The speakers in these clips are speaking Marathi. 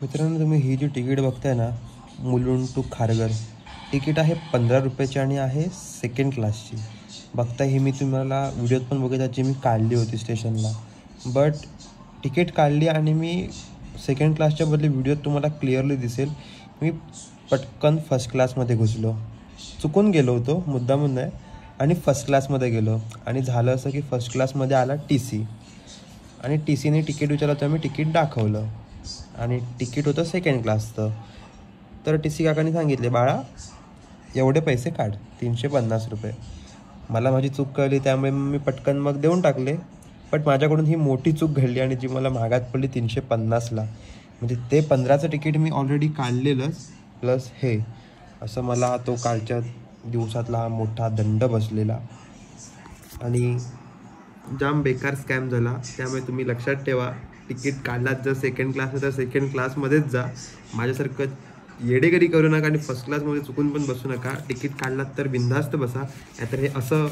मित्रांनो, तुम्ही ही जी तिकीट बघताय ना, मुलुंड टू खारघर, तिकीट आहे 15 रुपयाची आणि आहे सेकंड क्लासची. बघता ही मी तुम्हाला व्हिडिओत पण बघितला जी मी काढली होती स्टेशनला. बट तिकीट काढली आणि मी सेकंड क्लासच्या बदले व्हिडिओत तुम्हाला क्लिअरली दिसेल मी पटकन फर्स्ट क्लासमध्ये घुसलो. चुकून गेलो होतो, मुद्दामून नाही, आणि फर्स्ट क्लासमध्ये गेलो. आणि झालं असं की फर्स्ट क्लासमध्ये आला TC आणि TCने तिकीट विचारलं तर मी तिकीट दाखवलं आणि तिकीट होतं सेकंड क्लासचं. तर TC काकांनी सांगितले, बाळा एवढे पैसे काढ, 350 रुपये. मला माझी चूक कळली त्यामुळे मी पटकन मग देऊन टाकले. बट माझ्याकडून ही मोठी चूक घडली आणि जी मला महागात पडली 350ला. म्हणजे ते 15चं तिकीट मी ऑलरेडी काढलेलंच प्लस हे, असं मला तो कालच्या दिवसातला हा मोठा दंड बसलेला आणि जाम बेकार स्कॅम झाला. त्यामुळे तुम्ही लक्षात ठेवा, तिकीट काढलात जर सेकंड क्लास तर सेकंड क्लासमध्येच जा. माझ्यासारखं येडेगरी करू नका आणि फर्स्ट क्लासमध्ये चुकून पण बसू नका. तिकीट काढलात तर बिनधास्त बसा, नाहीतर हे असं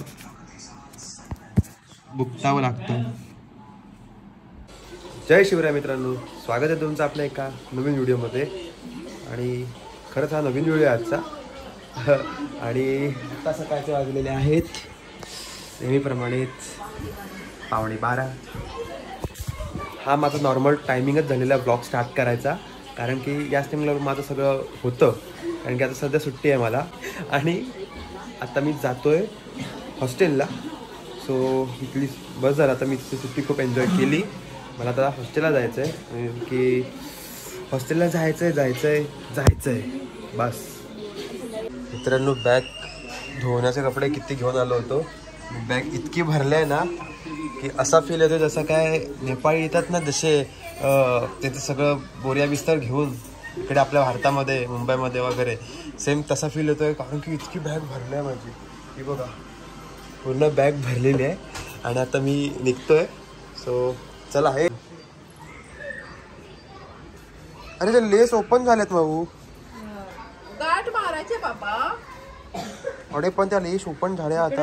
भुगतावं लागतं. जय शिवराय मित्रांनो, स्वागत आहे तुमचं आपल्या एका नवीन व्हिडिओमध्ये. आणि खरंच हा नवीन व्हिडिओ आहे आजचा. आणि आता सकाळचे वाजलेले आहेत नेहमीप्रमाणेच 11:15. हा माझा नॉर्मल टायमिंगच झालेला ब्लॉग स्टार्ट करायचा, कारण की याच टायमिंगला माझं सगळं होतं. कारण की आता सध्या सुट्टी आहे मला आणि आता मी जातो आहे हॉस्टेलला. सो इथली बस झालं, आता मी तिथली सुट्टी खूप एन्जॉय केली. मला आता हॉस्टेलला जायचं आहे, की हॉस्टेलला जायचं आहे बस. मित्रांनो, बॅग धुवण्याचे कपडे किती घेऊन आलो होतो. बॅग इतकी भरली आहे ना की असा फील येतो जसं काय नेपाळी येतात ना, जसे त्याचं सगळं बोरिया बिस्तर घेऊन इकडे आपल्या भारतामध्ये मुंबईमध्ये वगैरे सेम तसा फील येतो आहे. कारण की इतकी बॅग भरली आहे माझी, ही बघा पूर्ण बॅग भरलेली आहे. आणि आता मी निघतो आहे. सो चला. हे अरे ते लेस ओपन झालेत भाऊ, गाठ मारायचे बाबा. अरे पण त्या लेस ओपन झाल्या आता.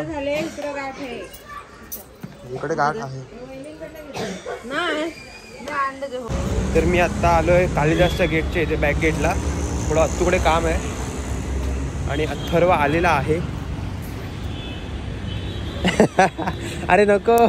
इकडे गाठ आहे. तर मी आत्ता आलो आहे कालिदासच्या गेटचे, जे बॅक गेटला. थोडं अत्तूकडे काम आहे आणि अथर्व आलेला आहे. अरे नको.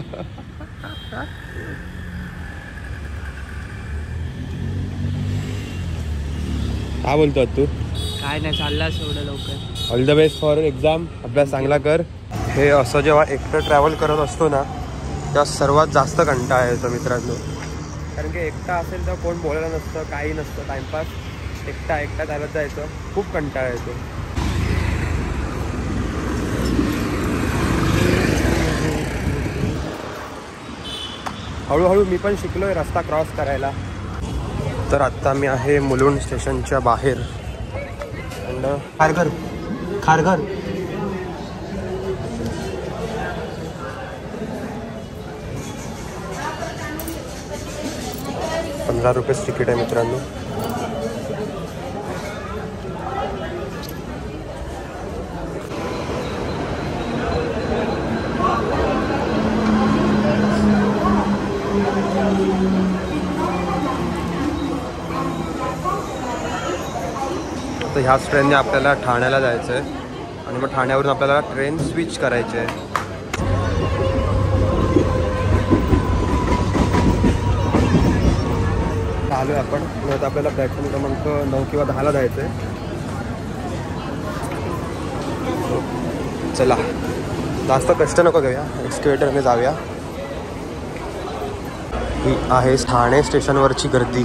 काय बोलतो तू? काय नाही, चालला एवढं लवकर. All the best for exam. अभ्यास चांगला कर. हे असं जेव्हा एकटं ट्रॅव्हल करत असतो ना, तेव्हा सर्वात जास्त कंटाळा येतो मित्रांनो. कारण की एकटा असेल तर कोण बोलायला नसतं, काही नसतं, टाइमपास. एकटा चालत जायचं, खूप कंटाळा येतो. हळूहळू मी पण शिकलोय रस्ता क्रॉस करायला. तर आत्ता मी आहे मुलुंड स्टेशनच्या बाहेर. खारघर 15 रुपये तिकीट आहे मित्रांनो. तर ह्याच ट्रेनने आपल्याला ठाण्याला जायचं आहे आणि मग ठाण्यावरून आपल्याला ट्रेन स्विच करायची आहे. आलो आहे आपण. आता आपल्याला प्लॅटफॉर्म क्रमांक 9 किंवा 10ला जायचं आहे. चला, जास्त कष्ट नको घेऊया, एक्सकेवेटरने जाऊया. ही आहे ठाणे स्टेशनवरची गर्दी.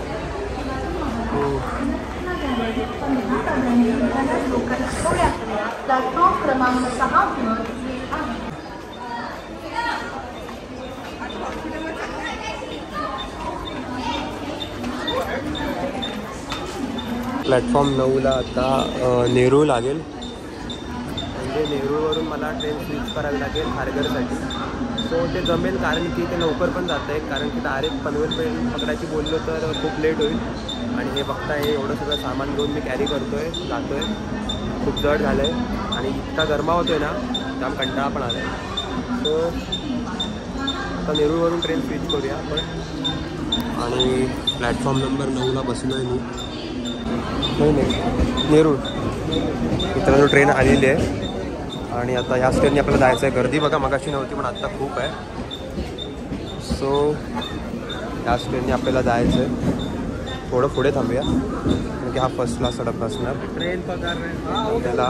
प्लॅटफॉर्म 9ला आता नेरूळ लागेल. म्हणजे नेरूळवरून मला ट्रेन स्विच करावी लागेल खारघरसाठी. सो ते जमेल, कारण की ते लवकर पण जात आहे. कारण की डायरेक्ट पनवेल ट्रेन पकडायची बोललो तर खूप लेट होईल. आणि हे बघताय, एवढं सगळं सामान घेऊन मी कॅरी जातो आहे. खूप जड झालं आहे आणि इतका गरमा होतो आहे ना, त्यामुळे कंटाळा पण आला आहे. सो आता नेरूळवरून ट्रेन स्विच करूया आपण. आणि प्लॅटफॉर्म नंबर 9ला बसलो आहे मी. नाही नेरूळ मित्रांनो ट्रेन आलेली आहे आणि आता ह्या ट्रेनने आपल्याला जायचं आहे. गर्दी बघा मगाशी नव्हती पण आत्ता खूप आहे. सो ह्याच ट्रेनने आपल्याला जायचं आहे. थोडं पुढे थांबूया कारण की हा फर्स्ट क्लास सडक असणार. ट्रेन पगार त्याला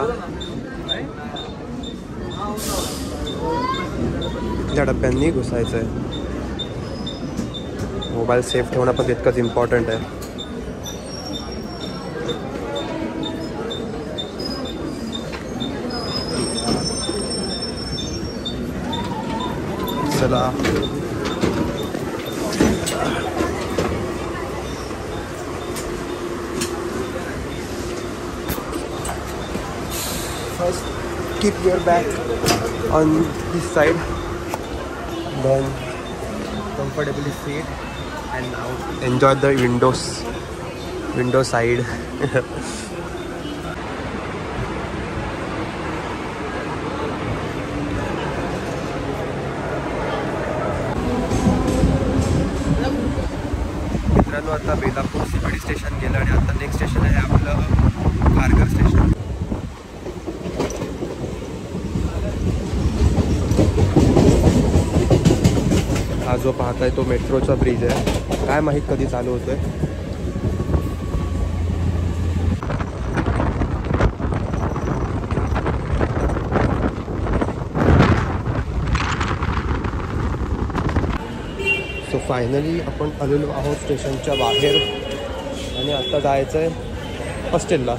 त्या डब्यांनी घुसायचं आहे. मोबाईल सेफ ठेवणं पण तितकंच इम्पॉर्टंट आहे. चला first keep your bag on this side, then comfortably sit and now enjoy the window side. मित्रांनो आता बेलापूर CPD स्टेशन गेलं आणि आता नेक्स्ट स्टेशन आहे आपलं खारघर स्टेशन. हा जो पाहताय तो मेट्रोचा ब्रिज आहे. काय माहीत कधी चालू होतोय. सो फायनली आपण आलेलो आहोत स्टेशनच्या बाहेर आणि आता जायचं आहे हॉस्टेलला.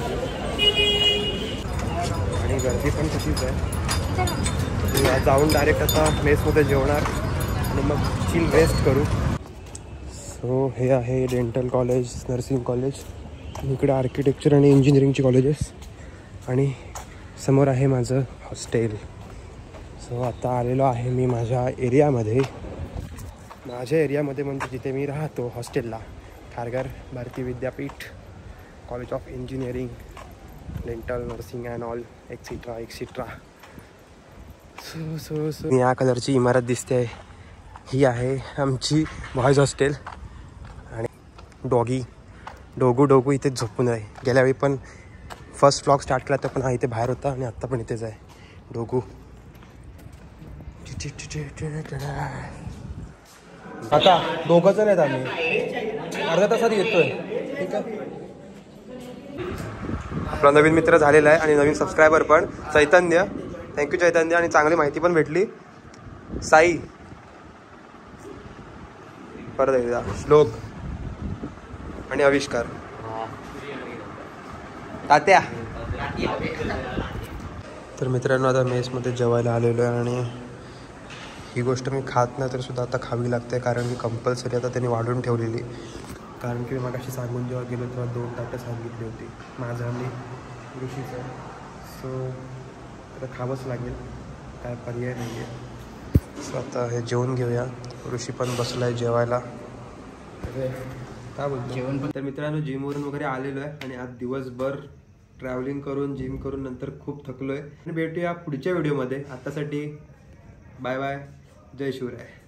आणि गर्दी पण तशीच आहे. जाऊन डायरेक्ट आता मेसमध्ये जेवणार आणि मग चिल रेस्ट करू. सो हे आहे डेंटल कॉलेज, नर्सिंग कॉलेज, इकडे आर्किटेक्चर आणि इंजिनिअरिंगची कॉलेजेस आणि समोर आहे माझं हॉस्टेल. सो आता आलेलो आहे मी माझ्या एरियामध्ये म्हणजे जिथे मी राहतो हॉस्टेलला. Kharghar Bharati Vidyapeeth, college of engineering, dental, nursing and all extra extra. So या कलरची इमारत दिसते ही आहे आमची बॉयज हॉस्टेल. आणि डोगू इथेच झोपून आहे. गेल्यावेळी पण फर्स्ट व्लॉग स्टार्ट केला तर पण हा इथे बाहेर होता आणि आत्ता पण इथेच आहे डोगू. आता 2 जण आहेत आम्ही. अर्ध्या तासात येतोय. ठीक आहे. आपला नवीन मित्र झालेला आहे आणि नवीन सबस्क्रायबर पण चैतन्य. थँक्यू चैतन्य. आणि चांगली माहिती पण भेटली. साई परत एकदा श्लोक आणि आविष्कार. तात्या. तर मित्रांनो आता मेसमध्ये जेवायला आलेलो आहे आणि ही गोष्ट मी खात नाही तर सुद्धा आता खावी लागते कारण की कंपल्सरी आता त्यांनी वाढून ठेवलेली. कारण की मी मगाशी सांगून जेव्हा गेलो तेव्हा 2 ताटं सांगितली होती माझं आणि ऋषीचं. सो आता खावंच लागेल, काय पर्याय नाही आहे. सो आता हे जेवून घेऊया. ऋषी पण बसला आहे जेवायला. काय बोलतो जेवण पण. तर मित्रांनो जिमवरून वगैरे आलेलो आहे आणि आज दिवसभर ट्रॅव्हलिंग करून जिम करून नंतर खूप थकलो आहे. आणि भेटूया पुढच्या व्हिडिओमध्ये. आतासाठी बाय बाय. जय शिवराय.